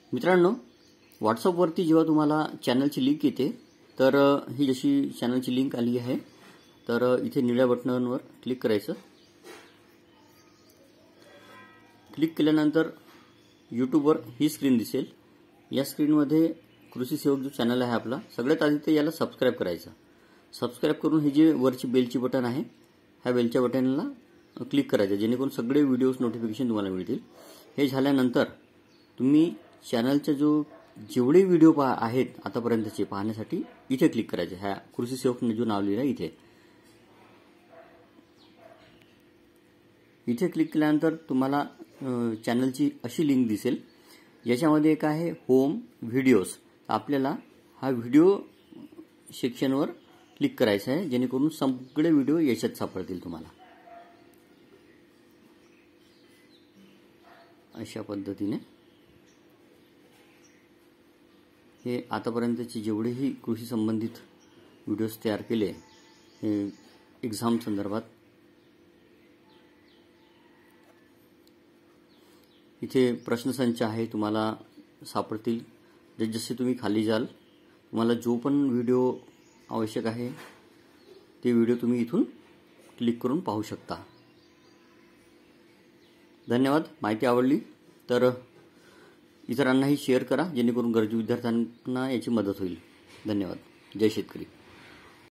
मित्रांनो, व्हॉट्सअपवरती जेव्हा तुम्हाला चॅनलची लिंक येते तर ही जशी चॅनलची लिंक आली आहे तर इथे निळ्या बटनावर क्लिक करायचं। क्लिक केल्यानंतर यूट्यूबवर ही स्क्रीन दिसेल। या स्क्रीनमध्ये कृषी सेवक जो चॅनल आहे आपला, सगळ्यात आधी ते याला सबस्क्राइब करायचं। सबस्क्राइब करून हे जे वरची बेलची बटन आहे, ह्या बेलच्या बटनला क्लिक करायचं, जेणेकरून सगळे व्हिडिओज नोटिफिकेशन तुम्हाला मिळतील। हे झाल्यानंतर तुम्ही चॅनलचा जो जेवढे व्हिडिओ आहेत आतापर्यंतचे पाहण्यासाठी इथे क्लिक करायचे। ह्या कृषी सेवकने जो नाव लिहिलं आहे इथे क्लिक केल्यानंतर तुम्हाला चॅनलची अशी लिंक दिसेल। याच्यामध्ये एक आहे होम व्हिडिओज। आपल्याला हा व्हिडिओ सेक्शनवर क्लिक करायचा आहे, जेणेकरून सगळे व्हिडिओ याच्यात सापडतील तुम्हाला। अशा पद्धतीने हे आतापर्यंतचे जेवढेही कृषी संबंधित व्हिडिओज तयार केले हे एक्झाम संदर्भात, इथे प्रश्नसंच आहे तुम्हाला सापडतील। जसे तुम्ही खाली जाल तुम्हाला जो पण व्हिडिओ आवश्यक आहे ते व्हिडिओ तुम्ही इथून क्लिक करून पाहू शकता। धन्यवाद। माहिती आवडली तर इतरांनाही शेअर करा, जेणेकरून गरजू विद्यार्थ्यांना याची मदत होईल। धन्यवाद। जय शेतकरी।